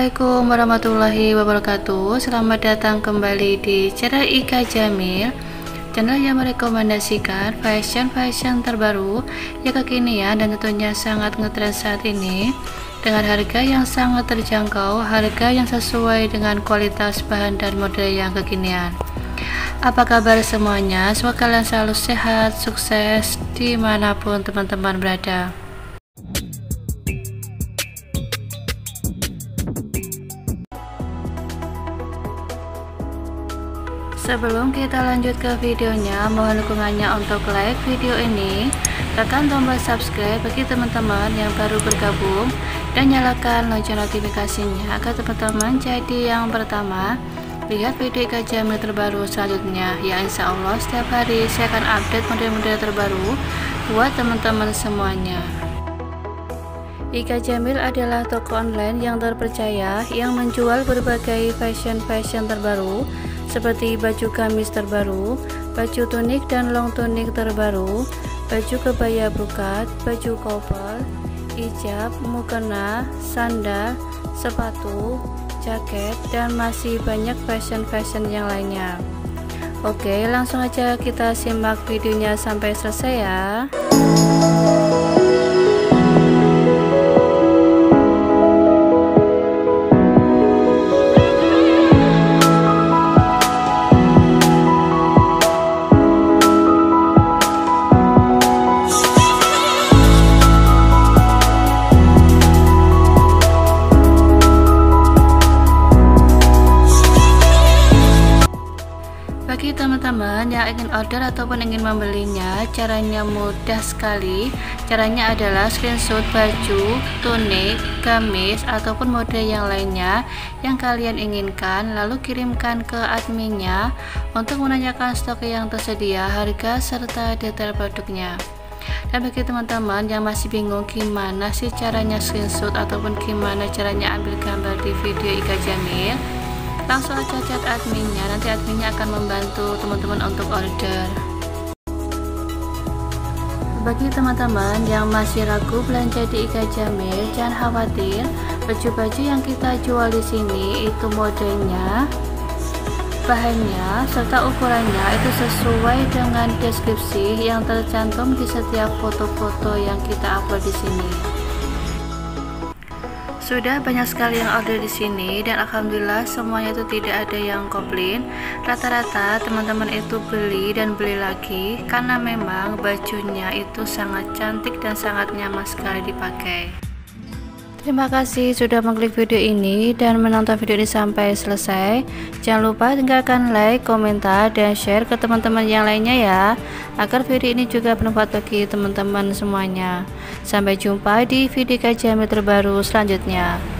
Assalamualaikum warahmatullahi wabarakatuh. Selamat datang kembali di channel Ika Jamil, channel yang merekomendasikan fashion terbaru yang kekinian dan tentunya sangat ngetrend saat ini, dengan harga yang sangat terjangkau, harga yang sesuai dengan kualitas bahan dan model yang kekinian. Apa kabar semuanya? Semoga kalian selalu sehat, sukses dimanapun teman-teman berada. Sebelum kita lanjut ke videonya, mohon dukungannya untuk like video ini, tekan tombol subscribe bagi teman-teman yang baru bergabung, dan nyalakan lonceng notifikasinya agar teman-teman jadi yang pertama lihat video Ika Jamil terbaru selanjutnya. Ya, insya Allah setiap hari saya akan update model-model terbaru buat teman-teman semuanya. Ika Jamil adalah toko online yang terpercaya yang menjual berbagai fashion terbaru seperti baju gamis terbaru, baju tunik dan long tunik terbaru, baju kebaya brokat, baju couple, hijab, mukena, sandal, sepatu, jaket, dan masih banyak fashion yang lainnya. Oke, langsung aja kita simak videonya sampai selesai ya. Bagi teman-teman yang ingin order ataupun ingin membelinya, caranya mudah sekali. Caranya adalah screenshot baju, tunik, gamis, ataupun model yang lainnya yang kalian inginkan, lalu kirimkan ke adminnya untuk menanyakan stok yang tersedia, harga, serta detail produknya. Dan bagi teman-teman yang masih bingung gimana sih caranya screenshot ataupun gimana caranya ambil gambar di video Ika Jamil, langsung aja chat adminnya, nanti adminnya akan membantu teman-teman untuk order. Bagi teman-teman yang masih ragu belanja di Ika Jamil, jangan khawatir, baju-baju yang kita jual di sini itu modelnya, bahannya, serta ukurannya itu sesuai dengan deskripsi yang tercantum di setiap foto-foto yang kita upload di sini. Sudah banyak sekali yang order di sini dan alhamdulillah semuanya itu tidak ada yang komplain. Rata-rata teman-teman itu beli dan beli lagi karena memang bajunya itu sangat cantik dan sangat nyaman sekali dipakai. Terima kasih sudah mengklik video ini dan menonton video ini sampai selesai. Jangan lupa tinggalkan like, komentar, dan share ke teman-teman yang lainnya ya, agar video ini juga bermanfaat bagi teman-teman semuanya. Sampai jumpa di video Ika Jamil terbaru selanjutnya.